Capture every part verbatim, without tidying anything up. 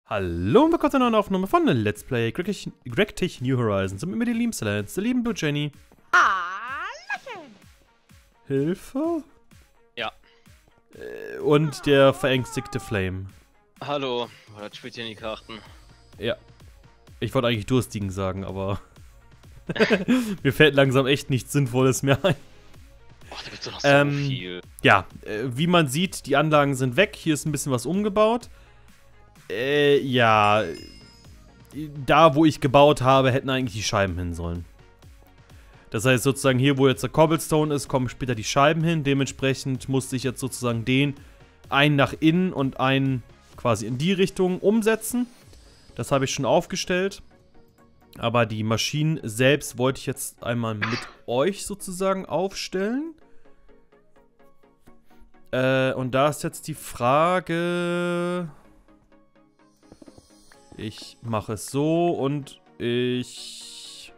Hallo und willkommen zu einer neuen Aufnahme von Let's Play GregTech New Horizons und mit mir die lieben Silence, der lieben Blue Jenny. Hallöchen! Hilfe? Ja. Äh, Und der verängstigte Flame. Hallo, das spielt hier in die Karten. Ja. Ich wollte eigentlich Durstigen sagen, aber mir fällt langsam echt nichts Sinnvolles mehr ein. Ach, da gibt's doch noch so Ähm, viel. Ja, äh, wie man sieht, die Anlagen sind weg. Hier ist ein bisschen was umgebaut. Äh, ja. Da, wo ich gebaut habe, hätten eigentlich die Scheiben hin sollen. Das heißt sozusagen, hier, wo jetzt der Cobblestone ist, kommen später die Scheiben hin. Dementsprechend musste ich jetzt sozusagen den einen nach innen und einen quasi in die Richtung umsetzen. Das habe ich schon aufgestellt. Aber die Maschinen selbst wollte ich jetzt einmal mit euch sozusagen aufstellen. Äh, und da ist jetzt die Frage... Ich mache es so und ich...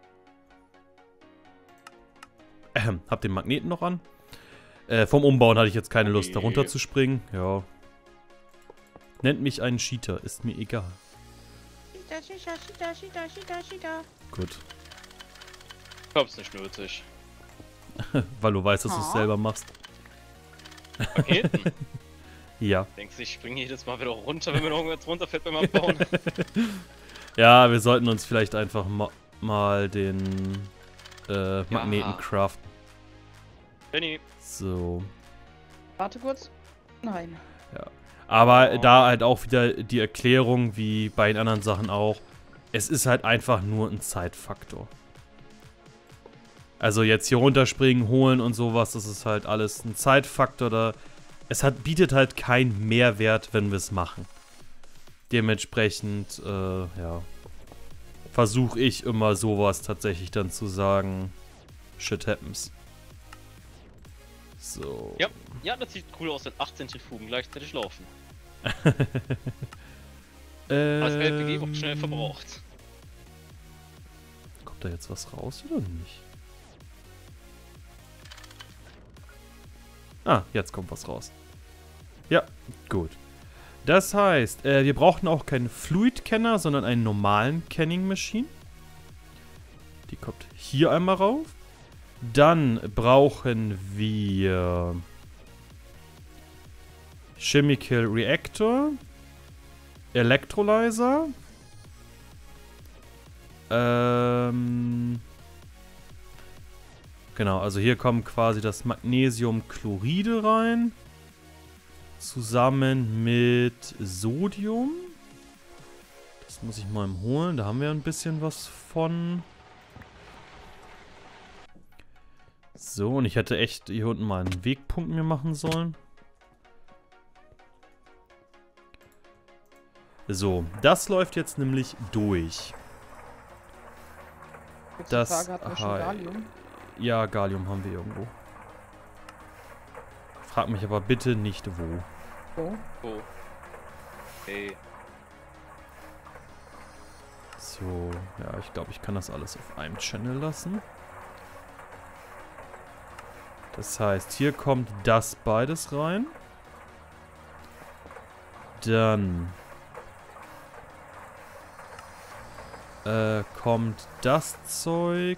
Ähm, hab den Magneten noch an. Äh, vom Umbauen hatte ich jetzt keine Lust, Okay. darunter zu springen. Ja. Nennt mich einen Cheater, ist mir egal. Cheater, Cheater, Cheater, Cheater, Cheater, Cheater. Gut. Ich glaub's nicht nötig. Weil du weißt, dass du es Oh. selber machst. Paketen? Ja. Denkst du, ich springe jedes Mal wieder runter, wenn mir noch irgendwas runterfällt beim Abbauen? Ja, wir sollten uns vielleicht einfach ma mal den äh, Magneten Ja. craften. Benny. So. Warte kurz. Nein. Aber Oh. da halt auch wieder die Erklärung, wie bei den anderen Sachen auch, es ist halt einfach nur ein Zeitfaktor. Also jetzt hier runterspringen, holen und sowas, das ist halt alles ein Zeitfaktor. Da es hat, bietet halt keinen Mehrwert, wenn wir es machen. Dementsprechend, äh, ja, versuche ich immer sowas tatsächlich dann zu sagen, shit happens. So. Ja, ja, das sieht cool aus, wenn acht Zentrifugen gleichzeitig laufen. ähm, Aber das L P G wird schnell verbraucht. Kommt da jetzt was raus oder nicht? Ah, jetzt kommt was raus. Ja, gut. Das heißt, äh, wir brauchen auch keinen Fluid-Canner, sondern einen normalen Canning-Machine. Die kommt hier einmal rauf. Dann brauchen wir Chemical Reactor, Electrolyzer, ähm, genau, also hier kommt quasi das Magnesiumchloride rein, zusammen mit Sodium. Das muss ich mal holen, da haben wir ein bisschen was von. So, und ich hätte echt hier unten mal einen Wegpunkt mir machen sollen. So, das läuft jetzt nämlich durch. Jetzt Das die Frage, hatten wir schon Hi- Gallium? Ja, Gallium haben wir irgendwo. Frag mich aber bitte nicht wo. Oh. Oh. Hey. So, ja, ich glaube, ich kann das alles auf einem Channel lassen. Das heißt, hier kommt das beides rein. Dann äh, kommt das Zeug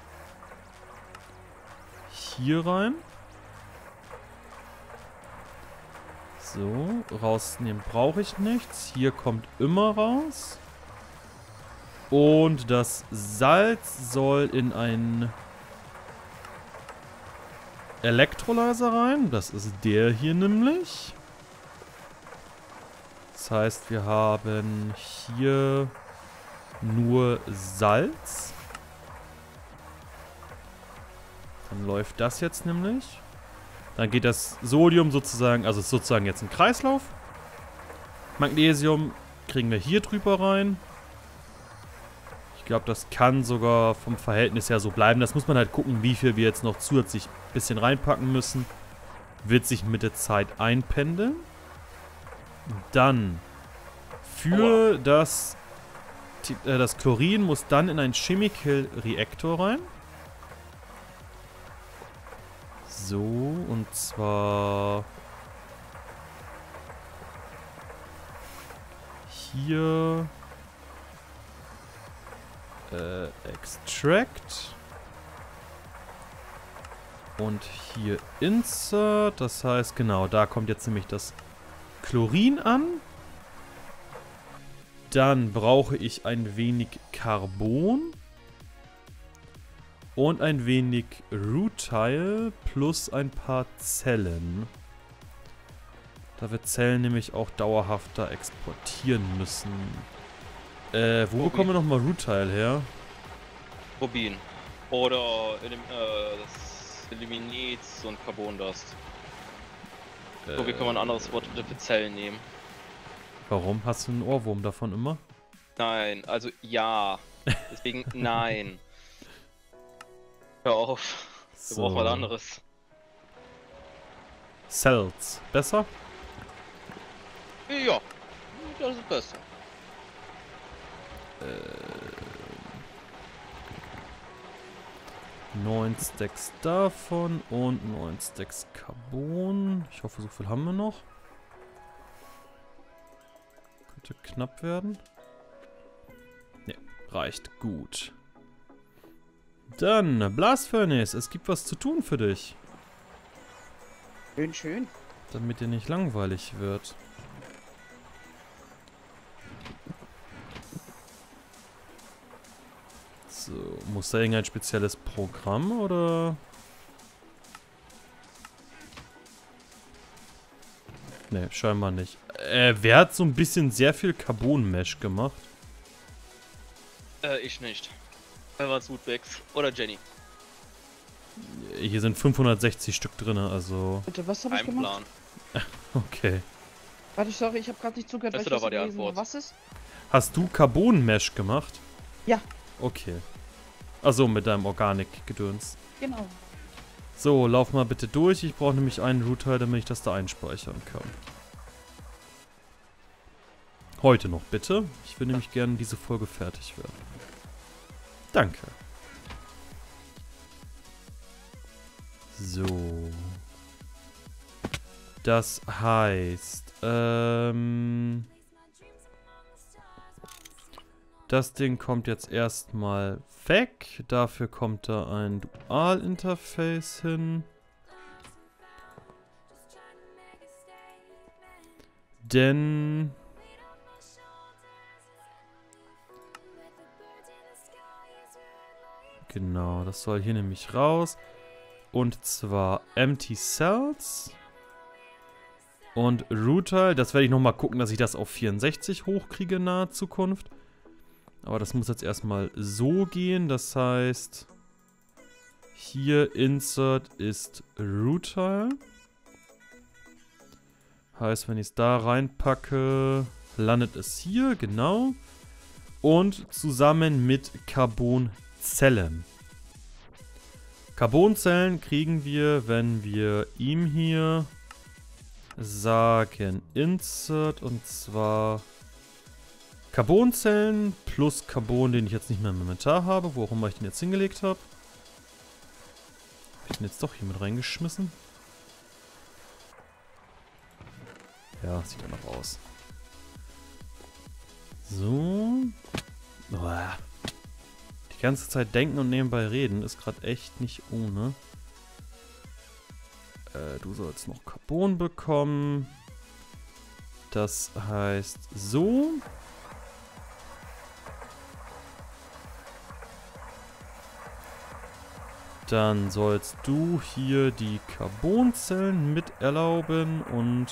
hier rein. So, rausnehmen brauche ich nichts. Hier kommt immer raus. Und das Salz soll in einen Electrolyzer rein. Das ist der hier nämlich. Das heißt, wir haben hier nur Salz. Dann läuft das jetzt nämlich. Dann geht das Sodium sozusagen, also ist sozusagen jetzt ein Kreislauf. Magnesium kriegen wir hier drüber rein. Ich glaube, das kann sogar vom Verhältnis her so bleiben. Das muss man halt gucken, wie viel wir jetzt noch zusätzlich ein bisschen reinpacken müssen. Wird sich mit der Zeit einpendeln. Dann für das, äh, das Chlorin muss dann in einen Chemical Reactor rein. So, und zwar hier äh, Extract. Und hier Insert. Das heißt, genau, da kommt jetzt nämlich das Chlorin an. Dann brauche ich ein wenig Carbon. Und ein wenig Rutile plus ein paar Zellen. Da wir Zellen nämlich auch dauerhafter exportieren müssen. Äh, wo Rubin. bekommen wir nochmal Rutile her? Rubin. Oder elim äh, das Eliminits und Carbondust. Äh, So, wie kann man ein anderes Wort für Zellen nehmen? Warum? Hast du einen Ohrwurm davon immer? Nein, also ja. Deswegen nein. Hör auf. Wir So. brauchen was anderes. Cells. Besser? Ja, das ist besser. neun Stacks davon und neun Stacks Carbon. Ich hoffe, so viel haben wir noch. Könnte knapp werden. Ne, reicht gut. Dann, Blast Furnace. Es gibt was zu tun für dich. Schön, schön. Damit dir nicht langweilig wird. So, muss da irgendein spezielles Programm oder? Ne, scheinbar nicht. Äh, wer hat so ein bisschen sehr viel Carbon-Mesh gemacht? Äh, ich nicht. Wer war Woodbacks? Oder Jenny? Hier sind fünfhundertsechzig Stück drin, also. Bitte, was habe ich Ein gemacht? Plan. Okay. Warte, sorry, ich habe gerade nicht zugehört, weil Weißt ich du, da das war die gelesen habe. Antwort. Was ist? Hast du Carbon-Mesh gemacht? Ja. Okay. Achso, mit deinem Organik-Gedöns. Genau. So, lauf mal bitte durch. Ich brauche nämlich einen Router, damit ich das da einspeichern kann. Heute noch, bitte. Ich will nämlich gerne diese Folge fertig werden. Danke. So. Das heißt, ähm... das Ding kommt jetzt erstmal weg. Dafür kommt da ein Dual-Interface hin. Denn... genau, das soll hier nämlich raus. Und zwar Empty Cells. Und Router, das werde ich nochmal gucken, dass ich das auf vierundsechzig hochkriege in naher Zukunft. Aber das muss jetzt erstmal so gehen. Das heißt, hier Insert ist Router. Heißt, wenn ich es da reinpacke, landet es hier, genau. Und zusammen mit Carbonzellen. Carbonzellen kriegen wir, wenn wir ihm hier sagen Insert, und zwar Carbonzellen plus Carbon, den ich jetzt nicht mehr im Inventar habe, wo auch immer ich den jetzt hingelegt habe. Habe ich den jetzt doch hier mit reingeschmissen? Ja, sieht danach aus. So. Uah. Die ganze Zeit denken und nebenbei reden ist gerade echt nicht ohne. Äh, du sollst noch Carbon bekommen. Das heißt so. Dann sollst du hier die Carbonzellen mit erlauben und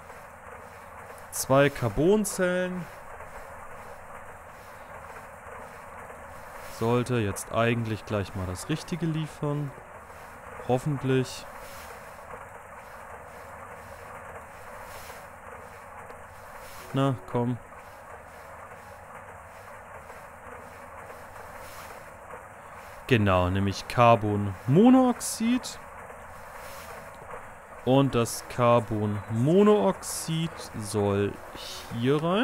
zwei Carbonzellen. Sollte jetzt eigentlich gleich mal das Richtige liefern. Hoffentlich. Na, komm. Genau, nämlich Carbonmonoxid. Und das Carbonmonooxid soll hier rein.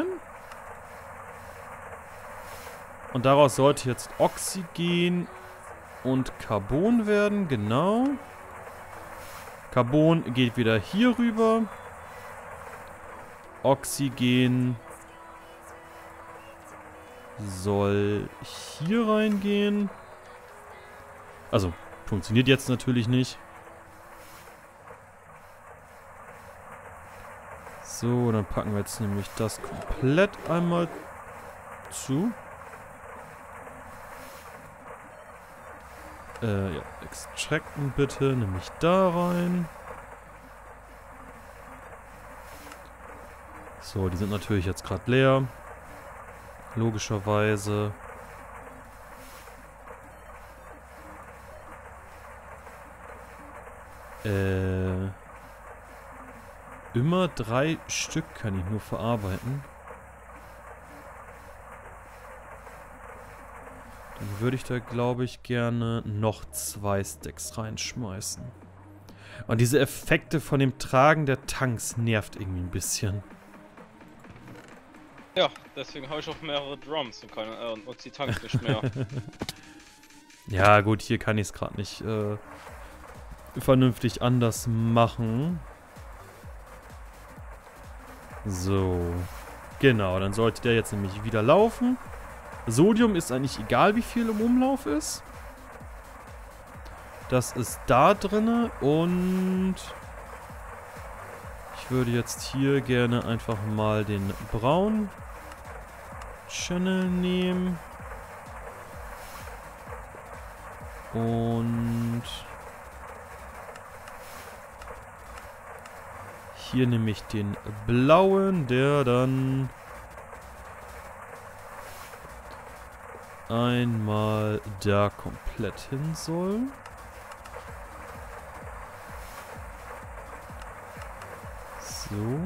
Und daraus sollte jetzt Oxygen und Carbon werden, genau. Carbon geht wieder hier rüber. Oxygen soll hier reingehen. Also, funktioniert jetzt natürlich nicht. So, dann packen wir jetzt nämlich das komplett einmal zu. Äh, ja, extracten bitte, nämlich da rein. So, die sind natürlich jetzt gerade leer. Logischerweise. Äh... Immer drei Stück kann ich nur verarbeiten. Dann würde ich da, glaube ich, gerne noch zwei Stacks reinschmeißen. Und diese Effekte von dem Tragen der Tanks nervt irgendwie ein bisschen. Ja, deswegen habe ich auch mehrere Drums und keine äh, und die Tanks nicht mehr. Ja, gut, hier kann ich es gerade nicht äh, vernünftig anders machen. So. Genau, dann sollte der jetzt nämlich wieder laufen. Sodium ist eigentlich egal, wie viel im Umlauf ist. Das ist da drinne und ich würde jetzt hier gerne einfach mal den Braun Channel nehmen. Und hier nehme ich den blauen, der dann einmal da komplett hin soll. So.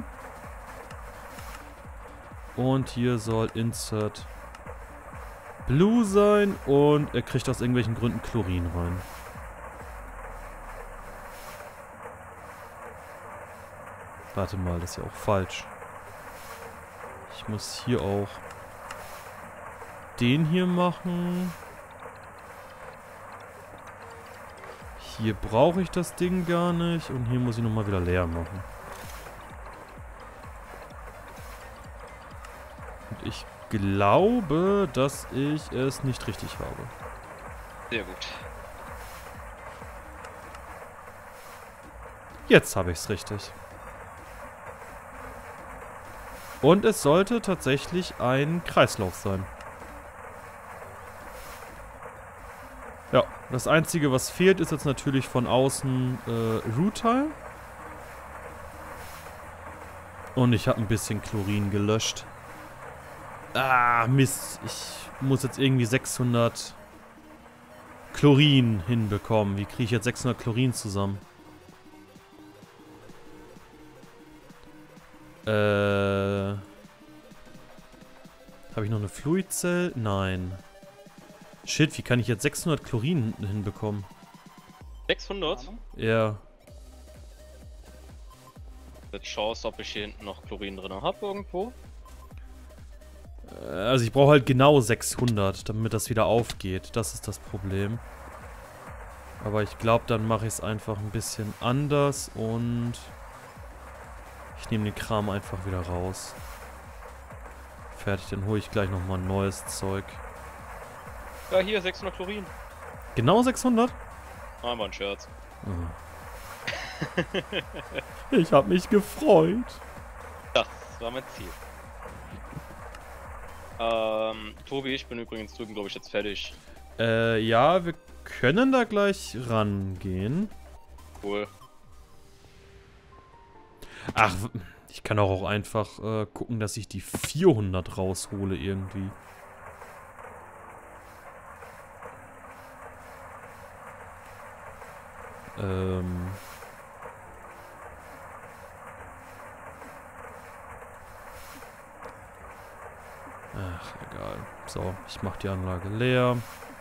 Und hier soll Insert Blue sein und er kriegt aus irgendwelchen Gründen Chlorin rein. Warte mal, das ist ja auch falsch. Ich muss hier auch den hier machen. Hier brauche ich das Ding gar nicht und hier muss ich nochmal wieder leer machen. Und ich glaube, dass ich es nicht richtig habe. Sehr gut. Jetzt habe ich es richtig. Und es sollte tatsächlich ein Kreislauf sein. Ja, das Einzige, was fehlt, ist jetzt natürlich von außen äh, Rutile. Und ich habe ein bisschen Chlorin gelöscht. Ah, Mist. Ich muss jetzt irgendwie sechshundert Chlorin hinbekommen. Wie kriege ich jetzt sechshundert Chlorin zusammen? Äh... Habe ich noch eine Fluidzell? Nein. Shit, wie kann ich jetzt sechshundert Chlorin hinbekommen? sechshundert? Ja. Jetzt schaust, ob ich hier hinten noch Chlorin drin habe irgendwo. Also ich brauche halt genau sechshundert, damit das wieder aufgeht. Das ist das Problem. Aber ich glaube, dann mache ich es einfach ein bisschen anders und ich nehme den Kram einfach wieder raus. Fertig, dann hole ich gleich nochmal ein neues Zeug. Ja, hier, sechshundert Chlorin. Genau sechshundert? Ah, war ein Scherz. Oh. Ich habe mich gefreut. Das war mein Ziel. Ähm, Tobi, ich bin übrigens drüben, glaube ich, jetzt fertig. Äh, ja, wir können da gleich rangehen. Cool. Ach, ich kann auch einfach äh, gucken, dass ich die vierhundert raushole irgendwie. Ähm... Ach, egal. So, ich mache die Anlage leer.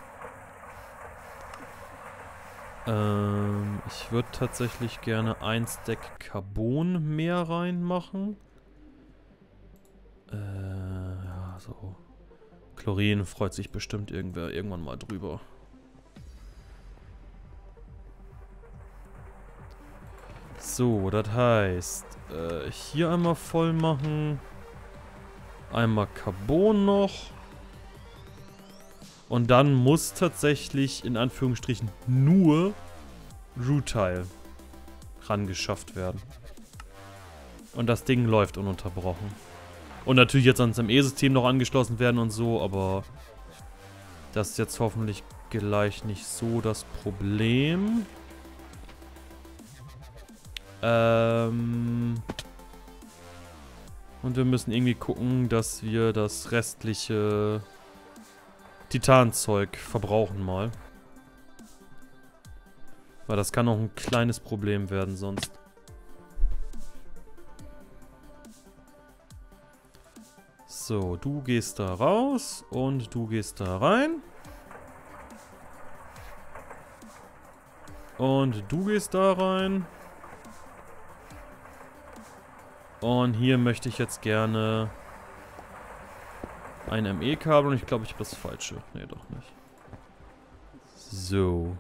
Ähm, ich würde tatsächlich gerne ein Stack Carbon mehr reinmachen. Äh, ja, so. Chlorin freut sich bestimmt irgendwer irgendwann mal drüber. So, das heißt, äh, hier einmal voll machen. Einmal Carbon noch. Und dann muss tatsächlich in Anführungsstrichen nur Rutile rangeschafft werden. Und das Ding läuft ununterbrochen. Und natürlich jetzt ans M E-System noch angeschlossen werden und so, aber das ist jetzt hoffentlich gleich nicht so das Problem. Ähm... Und wir müssen irgendwie gucken, dass wir das restliche Titanzeug verbrauchen mal. Weil das kann noch ein kleines Problem werden sonst. So, du gehst da raus und du gehst da rein. Und du gehst da rein. Und hier möchte ich jetzt gerne ein M E-Kabel und ich glaube, ich habe das falsche. Nee, doch nicht. So.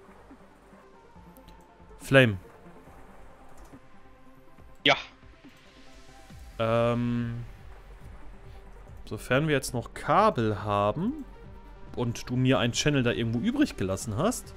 Flame. Ja. Ähm. Sofern wir jetzt noch Kabel haben und du mir einen Channel da irgendwo übrig gelassen hast,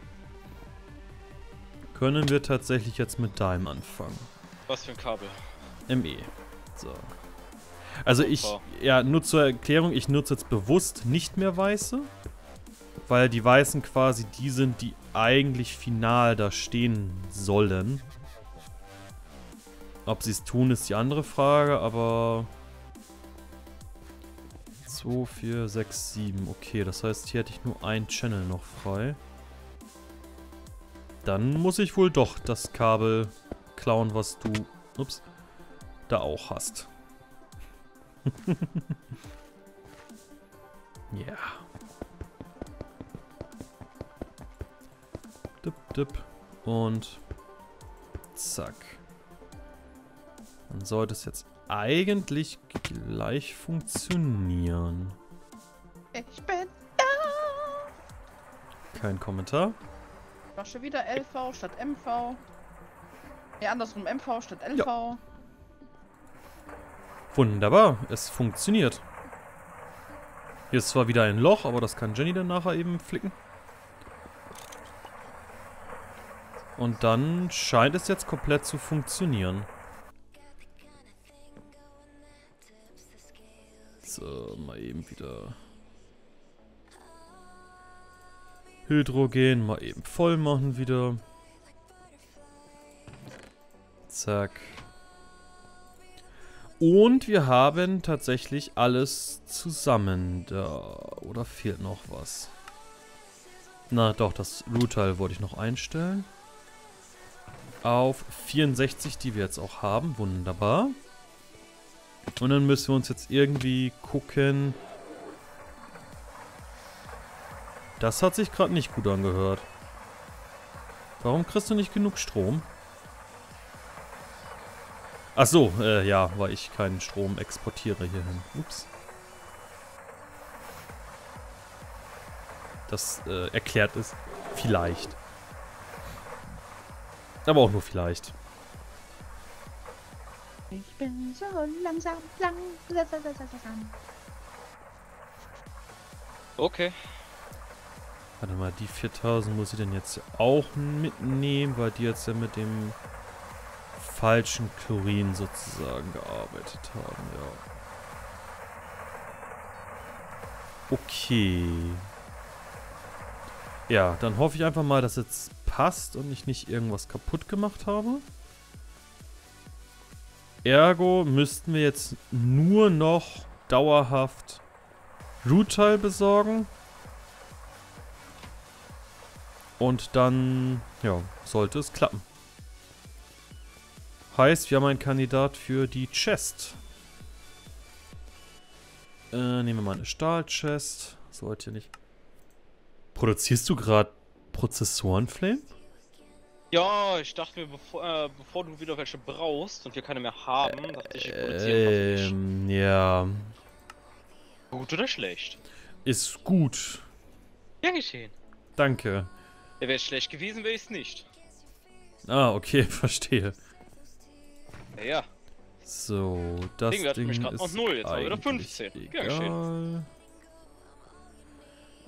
können wir tatsächlich jetzt mit deinem anfangen. Was für ein Kabel? M E. So. Also ich, ja, nur zur Erklärung, ich nutze jetzt bewusst nicht mehr weiße, weil die weißen quasi die sind, die eigentlich final da stehen sollen. Ob sie es tun, ist die andere Frage, aber zwei, vier, sechs, sieben. Okay, das heißt, hier hätte ich nur einen Channel noch frei. Dann muss ich wohl doch das Kabel klauen, was du, ups, da auch hast. Ja. Yeah. Dip, dip. Und zack. Dann sollte es jetzt eigentlich gleich funktionieren. Ich bin da. Kein Kommentar. Mach schon wieder L V statt M V. Ja, andersrum M V statt L V. Ja. Wunderbar, es funktioniert. Hier ist zwar wieder ein Loch, aber das kann Jenny dann nachher eben flicken. Und dann scheint es jetzt komplett zu funktionieren. So, mal eben wieder Hydrogen mal eben voll machen wieder. Zack. Und wir haben tatsächlich alles zusammen da. Oder fehlt noch was? Na doch, das Rutile wollte ich noch einstellen. Auf vierundsechzig, die wir jetzt auch haben. Wunderbar. Und dann müssen wir uns jetzt irgendwie gucken. Das hat sich gerade nicht gut angehört. Warum kriegst du nicht genug Strom? Ach so, äh, ja, weil ich keinen Strom exportiere hierhin. Ups. Das äh, erklärt es vielleicht. Aber auch nur vielleicht. Ich bin so langsam, lang, langsam. Okay. Warte mal, die viertausend muss ich denn jetzt auch mitnehmen, weil die jetzt ja mit dem falschen Chlorin sozusagen gearbeitet haben, ja. Okay. Ja, dann hoffe ich einfach mal, dass jetzt passt und ich nicht irgendwas kaputt gemacht habe. Ergo müssten wir jetzt nur noch dauerhaft Rutile besorgen. Und dann, ja, sollte es klappen. Heißt, wir haben einen Kandidat für die Chest. Äh, nehmen wir mal eine Stahl-Chest. Sollte nicht. Produzierst du gerade Prozessoren, Flame? Ja, ich dachte mir, bevor, äh, bevor du wieder welche brauchst und wir keine mehr haben, dachte ich, ich produziere Ähm, ja. Gut oder schlecht? Ist gut. Ja, geschehen. Danke. Ja, wäre es schlecht gewesen, wäre ich es nicht. Ah, okay, verstehe. Ja, ja. So, das Ding, Ding mich grad ist noch null, jetzt haben wir wieder eigentlich fünfzehn. egal.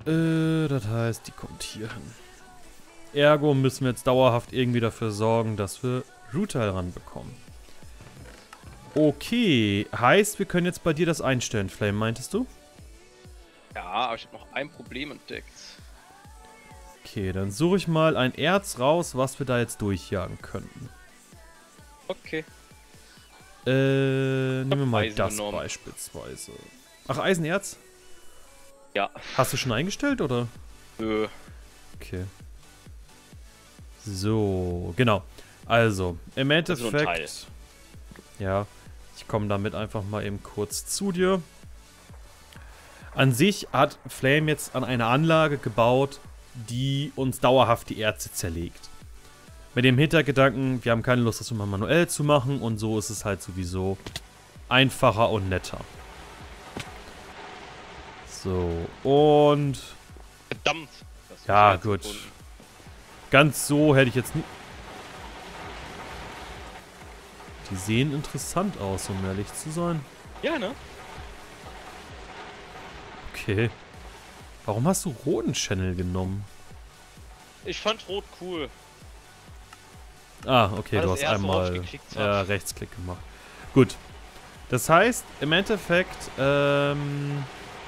Äh, das heißt, die kommt hier hin. Ergo müssen wir jetzt dauerhaft irgendwie dafür sorgen, dass wir Rutile ranbekommen. Okay, heißt, wir können jetzt bei dir das einstellen, Flame, meintest du? Ja, aber ich habe noch ein Problem entdeckt. Okay, dann suche ich mal ein Erz raus, was wir da jetzt durchjagen könnten. Okay. Äh, nehmen wir mal Eisen das genommen. beispielsweise. Ach, Eisenerz? Ja. Hast du schon eingestellt, oder? Nö. Okay. So, genau. Also, im ist nur ein Teil. Endeffekt... Ja, ich komme damit einfach mal eben kurz zu dir. An sich hat Flame jetzt an eine Anlage gebaut, die uns dauerhaft die Erze zerlegt. Mit dem Hintergedanken, wir haben keine Lust, das immer manuell zu machen und so ist es halt sowieso einfacher und netter. So, und... Verdammt. das ist Ja, jetzt gut. gefunden. Ganz so hätte ich jetzt nie... Die sehen interessant aus, um ehrlich zu sein. Ja, ne? Okay. Warum hast du roten Channel genommen? Ich fand Rot cool. Ah, okay, War du das hast erste, worauf ich einmal geklickt hab. ja, Rechtsklick gemacht. Gut. Das heißt, im Endeffekt, ähm,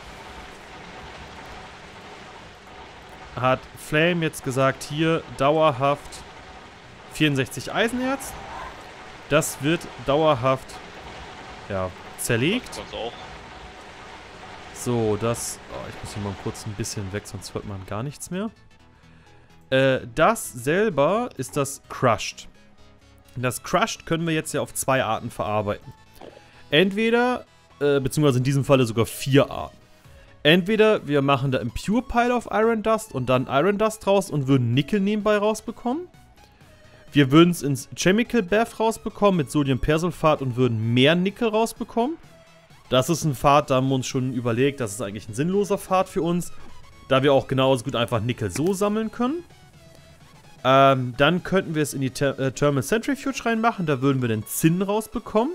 hat Flame jetzt gesagt, hier dauerhaft vierundsechzig Eisenerz. Das wird dauerhaft, ja, zerlegt. Das kannst du auch. So, das... Oh, ich muss hier mal kurz ein bisschen weg, sonst hört man gar nichts mehr. Äh, das selber ist das Crushed. Das Crushed können wir jetzt ja auf zwei Arten verarbeiten. Entweder, äh, beziehungsweise in diesem Falle sogar vier Arten. Entweder wir machen da im Pure Pile auf Iron Dust und dann Iron Dust raus und würden Nickel nebenbei rausbekommen. Wir würden es ins Chemical Bath rausbekommen mit Sodiumpersulfat und würden mehr Nickel rausbekommen. Das ist ein Pfad, da haben wir uns schon überlegt, das ist eigentlich ein sinnloser Pfad für uns, da wir auch genauso gut einfach Nickel so sammeln können. Ähm, dann könnten wir es in die Ter äh, Thermal Centrifuge reinmachen, da würden wir den Zinn rausbekommen.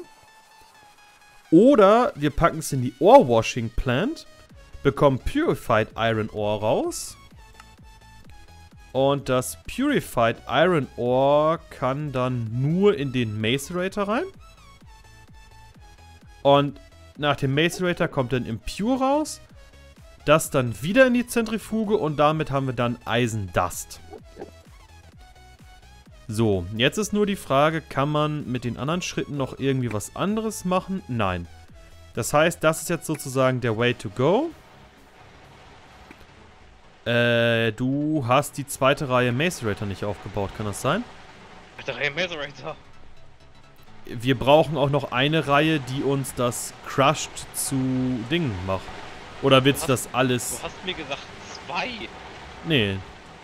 Oder wir packen es in die Ore Washing Plant, bekommen Purified Iron Ore raus. Und das Purified Iron Ore kann dann nur in den Macerator rein. Und nach dem Macerator kommt dann Impure raus. Das dann wieder in die Zentrifuge und damit haben wir dann Eisendust. So, jetzt ist nur die Frage, kann man mit den anderen Schritten noch irgendwie was anderes machen? Nein. Das heißt, das ist jetzt sozusagen der Way to go. Äh, du hast die zweite Reihe Macerator nicht aufgebaut, kann das sein? Zweite Reihe Macerator. Wir brauchen auch noch eine Reihe, die uns das Crushed zu Dingen macht. Oder willst du das alles... Du hast mir gesagt zwei. Nee.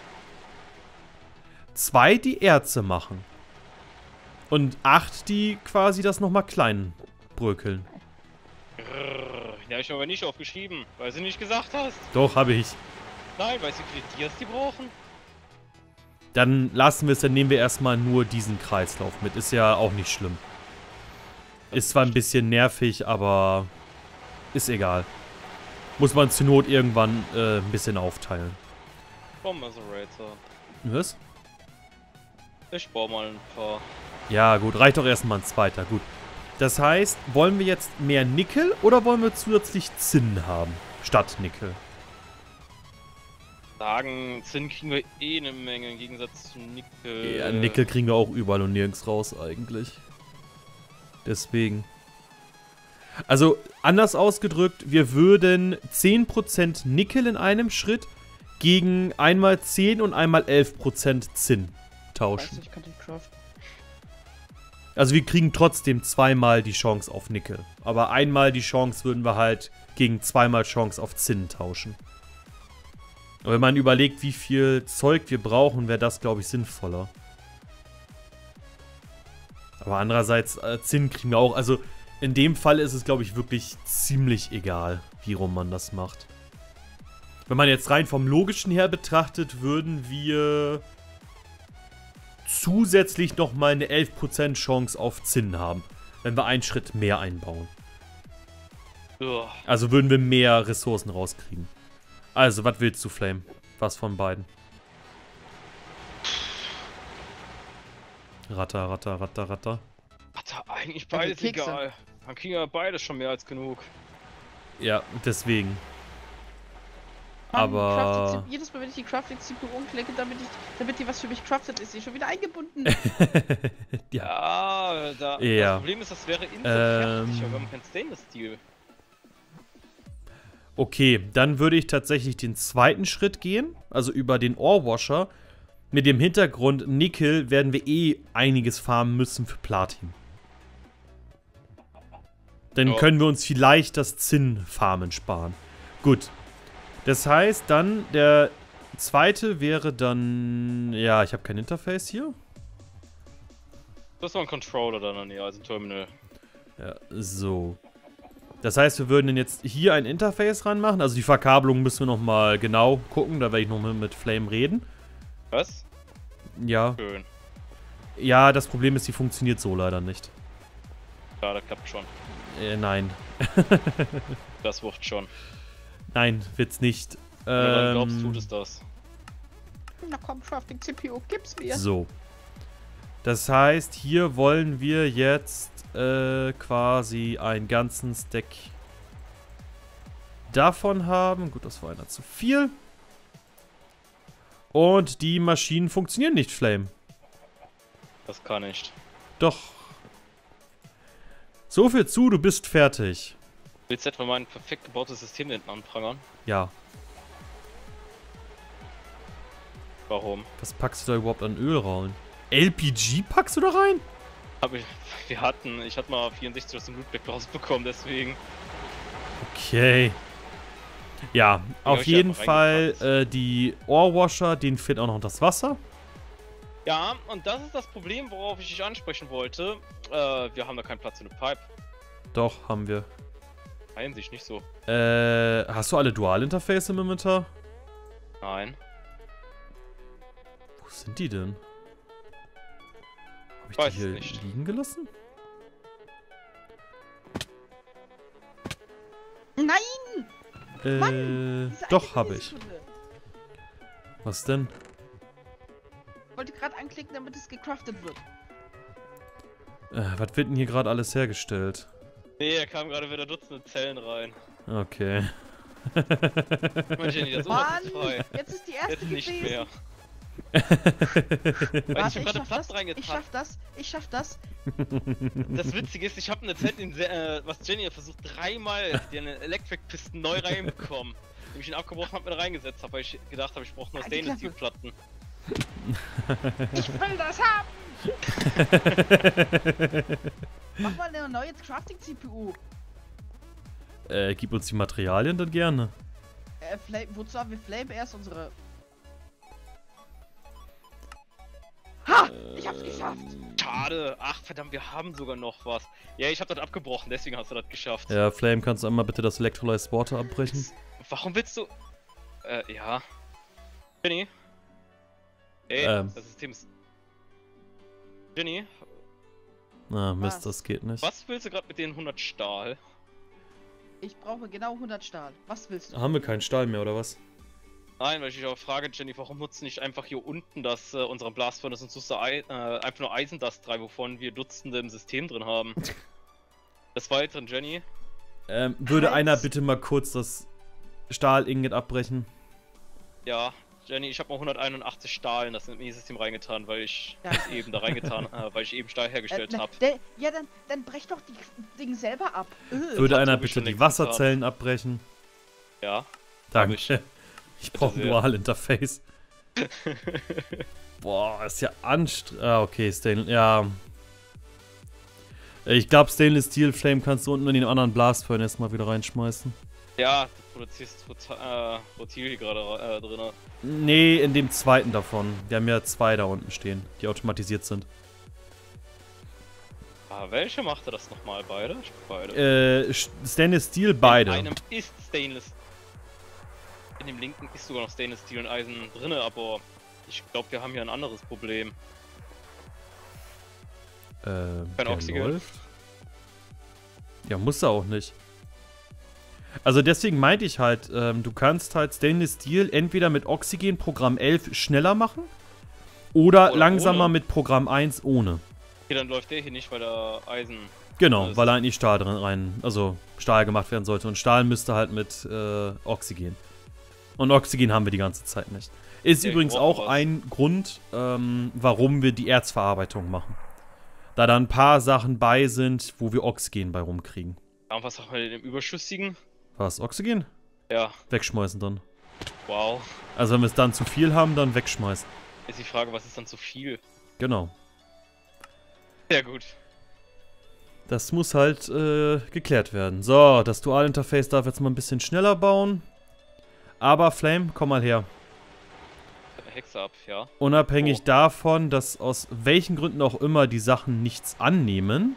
Zwei, die Erze machen. Und acht, die quasi das nochmal klein brökeln. Grrr, die habe ich mir aber nicht aufgeschrieben, weil du nicht gesagt hast. Doch, habe ich. Nein, weißt du, wie viele Tiers die brauchen? Dann lassen wir es, dann nehmen wir erstmal nur diesen Kreislauf mit. Ist ja auch nicht schlimm. Ist zwar ein bisschen nervig, aber ist egal. Muss man zur Not irgendwann äh, ein bisschen aufteilen. Komm, Macerator. Was? Ich baue mal ein paar. Ja, gut, reicht doch erstmal ein zweiter. Gut. Das heißt, wollen wir jetzt mehr Nickel oder wollen wir zusätzlich Zinn haben? Statt Nickel. Sagen, Zinn kriegen wir eh eine Menge im Gegensatz zu Nickel. Ja, Nickel kriegen wir auch überall und nirgends raus eigentlich. Deswegen. Also, anders ausgedrückt, wir würden zehn Prozent Nickel in einem Schritt gegen einmal zehn und einmal elf Prozent Zinn tauschen. Weißt du, ich kann den craften. Also wir kriegen trotzdem zweimal die Chance auf Nickel. Aber einmal die Chance würden wir halt gegen zweimal Chance auf Zinn tauschen. Aber wenn man überlegt, wie viel Zeug wir brauchen, wäre das, glaube ich, sinnvoller. Aber andererseits, äh, Zinn kriegen wir auch. Also in dem Fall ist es, glaube ich, wirklich ziemlich egal, wie rum man das macht. Wenn man jetzt rein vom Logischen her betrachtet, würden wir zusätzlich nochmal eine elf Prozent Chance auf Zinn haben, wenn wir einen Schritt mehr einbauen. Ugh. Also würden wir mehr Ressourcen rauskriegen. Also, was willst du, Flame? Was von beiden? Ratter, ratter, ratter, ratter. Alter, eigentlich beides Kekse. egal. Dann kriegen wir beides schon mehr als genug. Ja, deswegen. Mann, Aber- Crafted C P U, jedes Mal, wenn ich die Crafting C P U umklicke, damit, ich, damit die was für mich craftet, ist sie schon wieder eingebunden. ja. Ja, da, Ja. das Problem ist, das wäre instant Ähm. fertig, aber wir haben kein Stainless Steel. Okay, dann würde ich tatsächlich den zweiten Schritt gehen. Also über den Ore-Washer. Mit dem Hintergrund Nickel werden wir eh einiges farmen müssen für Platin. Dann Ja. können wir uns vielleicht das Zinn-Farmen sparen. Gut. Das heißt dann, der zweite wäre dann... Ja, ich habe kein Interface hier. Das war ein Controller dann, nee, also ein Terminal. Ja, so. Das heißt, wir würden dann jetzt hier ein Interface ranmachen. Also die Verkabelung müssen wir nochmal genau gucken. Da werde ich nochmal mit Flame reden. Was? Ja. Schön. Ja, das Problem ist, die funktioniert so leider nicht. Ja, das klappt schon. Äh, nein. Das wird schon. Nein, wird's nicht. Wenn du dann glaubst, Ähm, tut es das. Na komm, Crafting C P U, gib's mir. So. Das heißt, hier wollen wir jetzt äh, quasi einen ganzen Stack davon haben. Gut, das war einer zu viel. Und die Maschinen funktionieren nicht, Flame. Das kann nicht. Doch. So viel zu, du bist fertig. Willst du etwa mein perfekt gebautes System hinten anprangern? Ja. Warum? Was packst du da überhaupt an Öl rein? L P G packst du da rein? Hab ich. Wir hatten. Ich hatte mal vierundsechzig aus dem Lootback rausbekommen, deswegen. Okay. Ja, auf euch jeden einfach Fall reingepackt. äh, die Ore-Washer, denen fehlt auch noch das Wasser. Ja, und das ist das Problem, worauf ich dich ansprechen wollte. Äh, wir haben da keinen Platz in der Pipe. Doch, haben wir. Nein, sich nicht so. Äh, hast du alle Dual-Interface im Inventar? Nein. Wo sind die denn? Habe ich Weiß die hier es nicht. liegen gelassen? Nein! Äh, Diese doch, eine habe ich. Millisekunde. Was denn? Ich wollte gerade anklicken, damit es gecraftet wird. Äh, was wird denn hier gerade alles hergestellt? Nee, er kam gerade wieder Dutzende Zellen rein. Okay. Mensch, Jenny, der Sofa Mann, ist frei. jetzt ist die erste Jetzt nicht gewesen. mehr. Weil ich Warte, hab ich gerade schaff Platz das, ich reingetan. schaff das, ich schaff das. Das Witzige ist, ich habe eine Zeit, in äh, was Jenny hat versucht, dreimal die eine Electric Piston neu reinbekommen. Indem ich ihn abgebrochen habe, wieder reingesetzt habe, weil ich gedacht habe, ich brauche nur Halt die Stainless Steel Platten. Ich will das haben! Mach mal eine neue Crafting C P U. Äh, gib uns die Materialien dann gerne. Äh, Flame, wozu haben wir Flame erst unsere... Ha! Ich hab's geschafft! Schade. Ach, verdammt, wir haben sogar noch was. Ja, ich habe das abgebrochen, deswegen hast du das geschafft. Ja, Flame, kannst du einmal bitte das Electrolyzed Water abbrechen? Warum willst du... Äh, ja. Jenny? Ey, Ähm. das System ist... Jenny, Na, Mist, Was? das geht nicht. was willst du gerade mit den hundert Stahl? Ich brauche genau hundert Stahl. Was willst du? Haben wir keinen Stahl mehr, oder was? Nein, weil ich dich auch frage, Jenny, warum nutzt du nicht einfach hier unten das, äh, unseren Blast Furnace und suchst da Ei- äh, einfach nur Eisendust drei, wovon wir Dutzende im System drin haben? Des Weiteren, Jenny, Ähm, würde Halt. einer bitte mal kurz das Stahl-Ingot abbrechen? ja, Jenny, ich habe mal hunderteinundachtzig Stahl in das System reingetan, weil ich Ja. es eben da reingetan, äh, weil ich eben Stahl Äh, hergestellt ne, habe. der- ja, dann, dann brech doch die Ding selber ab. Äh. Würde hat einer Tobi bitte schon die längst Wasserzellen abbrechen? Ja. Danke. ich. Ich brauche ein sehr. Dual-Interface. Boah, ist ja anstrengend. Ah, okay, Stainless. Ja. Ich glaube, Stainless Steel Flame kannst du unten in den anderen Blast Furnace mal wieder reinschmeißen. Ja, du produzierst Rota- äh, Rotil hier gerade äh, drin. Nee, in dem zweiten davon. Wir haben ja zwei da unten stehen, die automatisiert sind. Ah, welche machte das nochmal? Beide? Ich beide. Äh, Stainless Steel beide. In einem ist Stainless. In dem linken ist sogar noch Stainless Steel und Eisen drin, aber ich glaube, wir haben hier ein anderes Problem. Äh, Kein der Oxygen. läuft. Ja, muss er auch nicht. Also deswegen meinte ich halt, ähm, du kannst halt Stainless Steel entweder mit Oxygen Programm elf schneller machen oder, Oder langsamer ohne. mit Programm eins ohne. Okay, dann läuft der hier nicht, weil der Eisen... Genau, Das- weil da eigentlich Stahl drin rein, also Stahl gemacht werden sollte. Und Stahl müsste halt mit äh, Oxygen. Und Oxygen haben wir die ganze Zeit nicht. Ist Ja, ich übrigens brauch auch was. ein Grund, ähm, warum wir die Erzverarbeitung machen. Da da ein paar Sachen bei sind, wo wir Oxygen bei rumkriegen. Ja, und was sagt man dem Überschüssigen? Was? Oxygen? Ja, Wegschmeißen dann. wow. Also wenn wir es dann zu viel haben, dann wegschmeißen. Ist die Frage, was ist dann zu viel? Genau. Sehr gut. Das muss halt äh, geklärt werden. So, das Dual-Interface darf jetzt mal ein bisschen schneller bauen. Aber Flame, komm mal her. Hexe ab, ja. Unabhängig Oh. davon, dass aus welchen Gründen auch immer die Sachen nichts annehmen,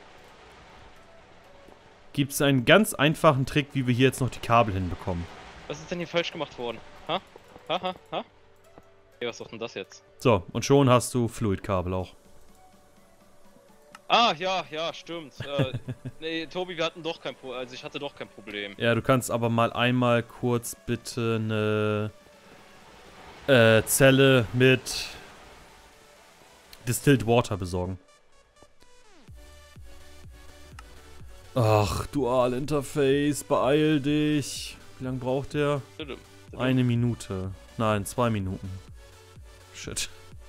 gibt es einen ganz einfachen Trick, wie wir hier jetzt noch die Kabel hinbekommen. Was ist denn hier falsch gemacht worden? Ha? Ha, ha, ha? Okay, was ist doch denn das jetzt? So, und schon hast du Fluidkabel auch. Ah, ja, ja, stimmt. äh, nee, Tobi, wir hatten doch kein Problem. Also ich hatte doch kein Problem. Ja, du kannst aber mal einmal kurz bitte eine äh, Zelle mit Distilled Water besorgen. Ach, Dual-Interface, beeil dich. Wie lange braucht der? Tudum, tudum. Eine Minute. Nein, zwei Minuten. Shit.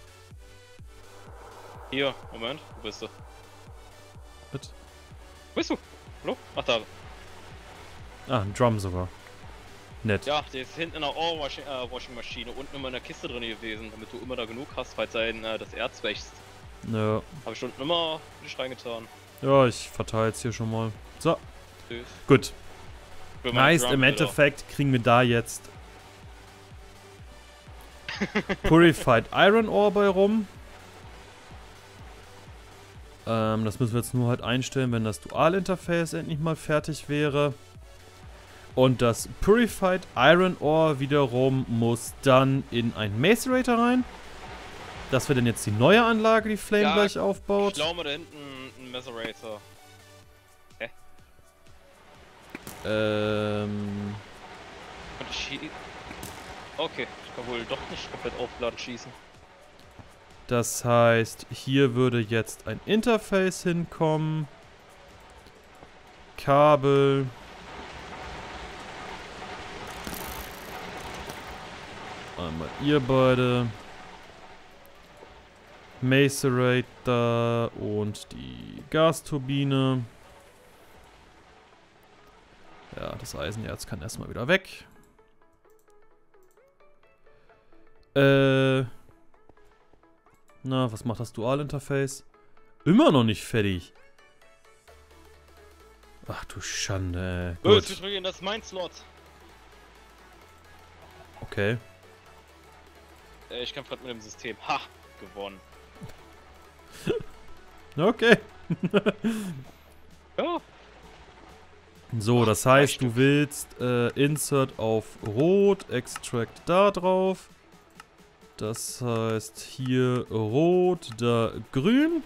Hier, Moment, wo bist du? Mit? Wo bist du? Hallo? Ach, da. Ah, ein Drum sogar. Nett. Ja, der ist hinten in der Ore-Washing-Maschine unten immer in der Kiste drin gewesen, damit du immer da genug hast, falls ein, äh, das Erz wächst. Ja. Habe ich unten immer nicht reingetan. Ja, ich verteile jetzt hier schon mal. So, Tschüss. gut. Für meine Heißt, Drum im wieder. Endeffekt kriegen wir da jetzt Purified Iron Ore bei rum. Ähm, das müssen wir jetzt nur halt einstellen, wenn das Dual-Interface endlich mal fertig wäre. Und das Purified Iron Ore wiederum muss dann in ein Macerator rein. Das wird dann jetzt die neue Anlage, die Flame Ja, gleich aufbaut. Ich glaube, da hinten ein Macerator. Ähm, Und ich schie- Okay, ich kann wohl doch nicht komplett aufgeladen schießen. das heißt, hier würde jetzt ein Interface hinkommen. Kabel. Einmal ihr beide. Macerator und die Gasturbine. Ja, das Eisenerz kann erstmal wieder weg. Äh. Na, was macht das Dual-Interface? Immer noch nicht fertig. Ach du Schande. ey. Gut. Gut. Wir das ist mein Slot. Okay. Äh, ich kämpfe gerade mit dem System. Ha! Gewonnen. Okay. Ja. So, Ach, das drei heißt, du Stück. willst äh, Insert auf Rot, Extract da drauf. Das heißt hier Rot, da Grün.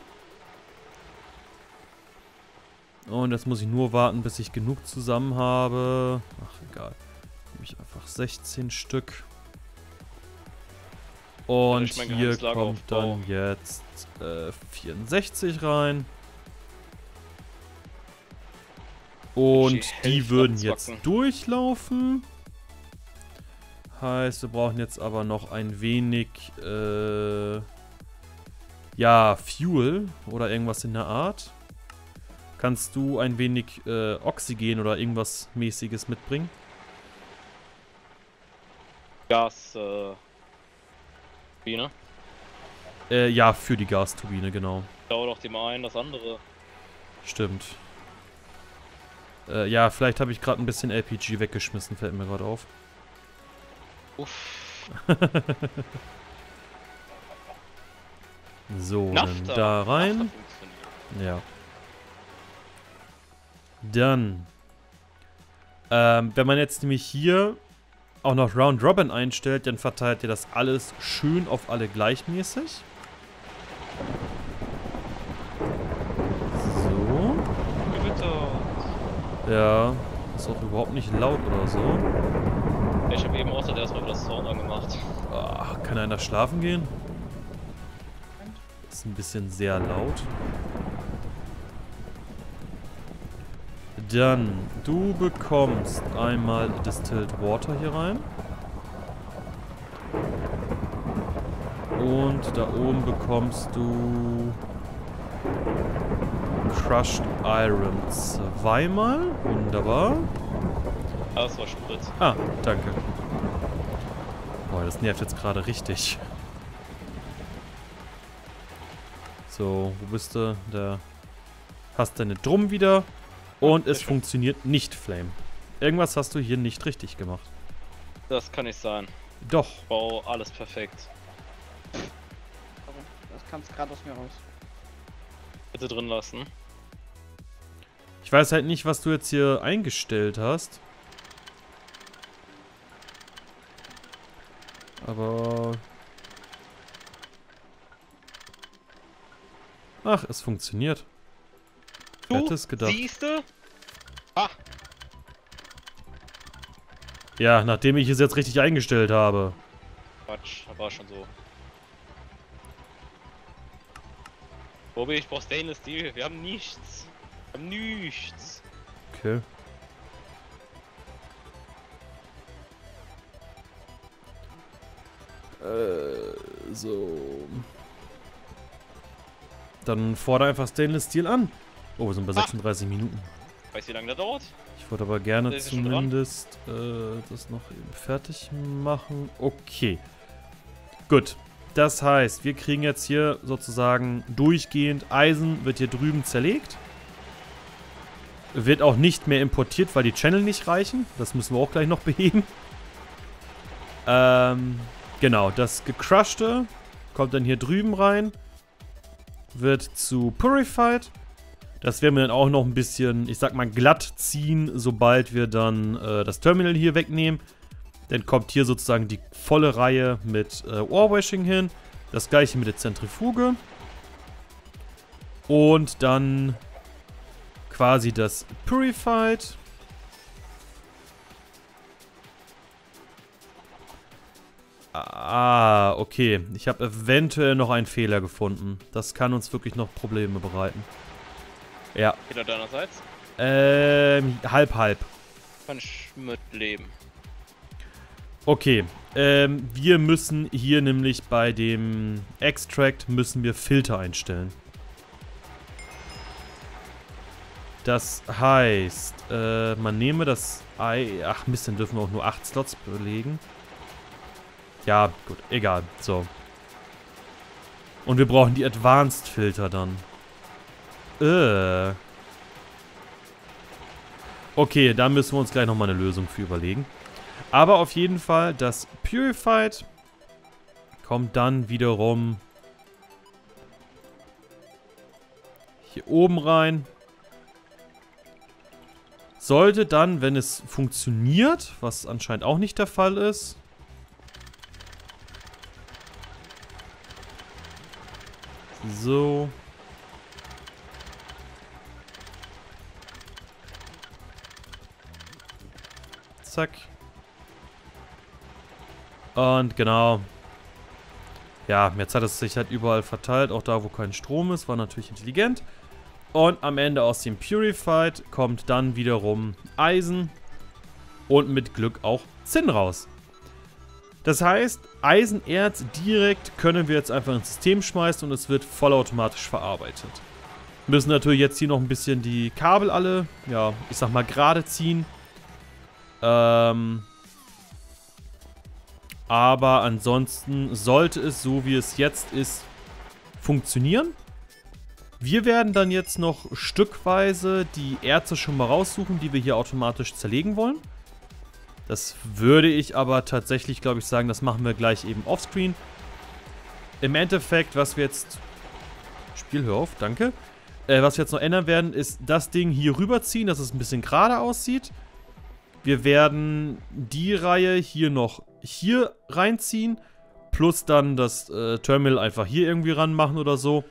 Und jetzt muss ich nur warten, bis ich genug zusammen habe. Ach, egal. Nehme ich einfach sechzehn Stück. Und ich mein hier Geheimnislager kommt dann aufbaue. jetzt äh, vierundsechzig rein. Und die die Hälfte würden abzwacken. jetzt durchlaufen. Heißt, wir brauchen jetzt aber noch ein wenig, äh, ja, Fuel oder irgendwas in der Art. Kannst du ein wenig äh, Oxygen oder irgendwas mäßiges mitbringen? Gas, äh. Biene. Äh, ja, für die Gasturbine, genau. Dauert doch dem einen das andere. Stimmt. Äh, ja, vielleicht habe ich gerade ein bisschen L P G weggeschmissen, fällt mir gerade auf. Uff. So, Nafta. dann da rein. Nafta funktioniert. Ja. Dann. Ähm, wenn man jetzt nämlich hier auch noch Round Robin einstellt, dann verteilt ihr das alles schön auf alle gleichmäßig. So. Gewitter. Ja. Ist auch überhaupt nicht laut oder so. Ich habe eben auch das erstmal wieder das Sound angemacht. Ah, kann einer schlafen gehen? Ist ein bisschen sehr laut. Dann, du bekommst einmal Distilled Water hier rein. Und da oben bekommst du Crushed Iron zweimal. Wunderbar. Ah, das war Sprit. Ah, danke. Boah, das nervt jetzt gerade richtig. So, wo bist du? Da hast deine Drum wieder. Und es funktioniert nicht, Flame. Irgendwas hast du hier nicht richtig gemacht. Das kann nicht sein. Doch. Ich baue alles perfekt. Das kannst gerade aus mir raus. Bitte drin lassen. Ich weiß halt nicht, was du jetzt hier eingestellt hast. Aber... Ach, es funktioniert. Du Wer hätte es gedacht? siehste? Ah, Ja, nachdem ich es jetzt richtig eingestellt habe. Quatsch, das war schon so. Bobby, ich brauch Stainless Steel. Wir haben nichts. Wir haben nichts. Okay. Äh, so. Dann fordere einfach Stainless Steel an. Oh, wir sind bei Ah. sechsunddreißig Minuten. Weißt du, wie lange das dauert? Ich würde aber gerne Ist es schon dran? zumindest äh, das noch eben fertig machen. Okay. Gut. Das heißt, wir kriegen jetzt hier sozusagen durchgehend Eisen, wird hier drüben zerlegt. Wird auch nicht mehr importiert, weil die Channel nicht reichen. Das müssen wir auch gleich noch beheben. Ähm, genau, das gecrushte kommt dann hier drüben rein. Wird zu Purified. Das werden wir dann auch noch ein bisschen, ich sag mal, glatt ziehen, sobald wir dann äh, das Terminal hier wegnehmen. Dann kommt hier sozusagen die volle Reihe mit äh, Ore-Washing hin. Das gleiche mit der Zentrifuge. Und dann quasi das Purified. Ah, okay. Ich habe eventuell noch einen Fehler gefunden. Das kann uns wirklich noch Probleme bereiten. Ja. Wieder deinerseits? Ähm, halb, halb. Kann ich mitleben. Okay, ähm, wir müssen hier nämlich bei dem Extract müssen wir Filter einstellen. Das heißt, äh, man nehme das Ei... Ach Mist, dann dürfen wir auch nur acht Slots belegen. Ja, gut, egal. So. Und wir brauchen die Advanced Filter dann. Äh. Okay, da müssen wir uns gleich nochmal eine Lösung für überlegen. Aber auf jeden Fall, das Purified kommt dann wiederum hier oben rein. Sollte dann, wenn es funktioniert, was anscheinend auch nicht der Fall ist, so. Zack. Und genau. Ja, jetzt hat es sich halt überall verteilt, auch da, wo kein Strom ist, war natürlich intelligent. Und am Ende aus dem Purified kommt dann wiederum Eisen und mit Glück auch Zinn raus. Das heißt, Eisenerz direkt können wir jetzt einfach ins System schmeißen und es wird vollautomatisch verarbeitet. Wir müssen natürlich jetzt hier noch ein bisschen die Kabel alle, ja, ich sag mal gerade ziehen. Ähm... Aber ansonsten sollte es, so wie es jetzt ist, funktionieren. Wir werden dann jetzt noch stückweise die Erze schon mal raussuchen, die wir hier automatisch zerlegen wollen. Das würde ich aber tatsächlich, glaube ich, sagen, das machen wir gleich eben offscreen. Im Endeffekt, was wir jetzt... Spiel, hör auf, danke. Äh, was wir jetzt noch ändern werden, ist das Ding hier rüberziehen, dass es ein bisschen gerade aussieht. Wir werden die Reihe hier noch hier reinziehen, plus dann das äh, Terminal einfach hier irgendwie ranmachen oder so.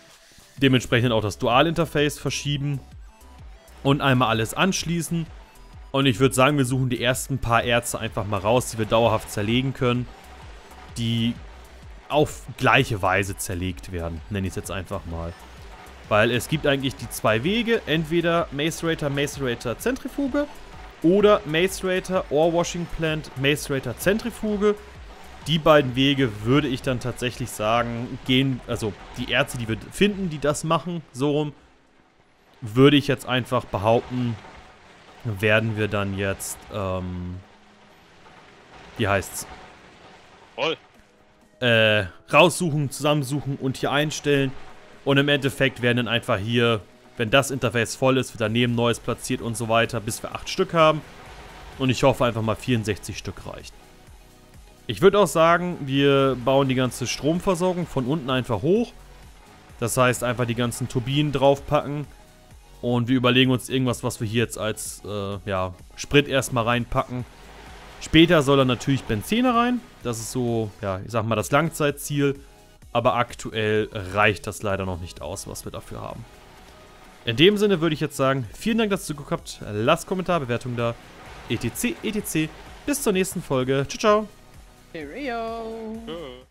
Dementsprechend auch das Dual-Interface verschieben und einmal alles anschließen. Und ich würde sagen, wir suchen die ersten paar Erze einfach mal raus, die wir dauerhaft zerlegen können. Die auf gleiche Weise zerlegt werden, nenne ich es jetzt einfach mal. Weil es gibt eigentlich die zwei Wege, entweder Macerator, Macerator, Zentrifuge oder Macerator, Ore Washing Plant, Macerator, Zentrifuge. Die beiden Wege würde ich dann tatsächlich sagen, gehen, also die Erze, die wir finden, die das machen, so rum, würde ich jetzt einfach behaupten, werden wir dann jetzt, ähm, wie heißt's? Voll. Äh, raussuchen, zusammensuchen und hier einstellen. Und im Endeffekt werden dann einfach hier, wenn das Interface voll ist, wird daneben Neues platziert und so weiter, bis wir acht Stück haben. Und ich hoffe einfach mal vierundsechzig Stück reicht. Ich würde auch sagen, wir bauen die ganze Stromversorgung von unten einfach hoch. Das heißt, einfach die ganzen Turbinen draufpacken. Und wir überlegen uns irgendwas, was wir hier jetzt als äh, ja, Sprit erstmal reinpacken. Später soll dann natürlich Benzin rein. Das ist so, ja, ich sag mal, das Langzeitziel. Aber aktuell reicht das leider noch nicht aus, was wir dafür haben. In dem Sinne würde ich jetzt sagen, vielen Dank, dass ihr zugeguckt habt. Lasst Kommentar, Bewertung da. etc, et cetera. Bis zur nächsten Folge. Ciao, ciao. Cheerio. Ja.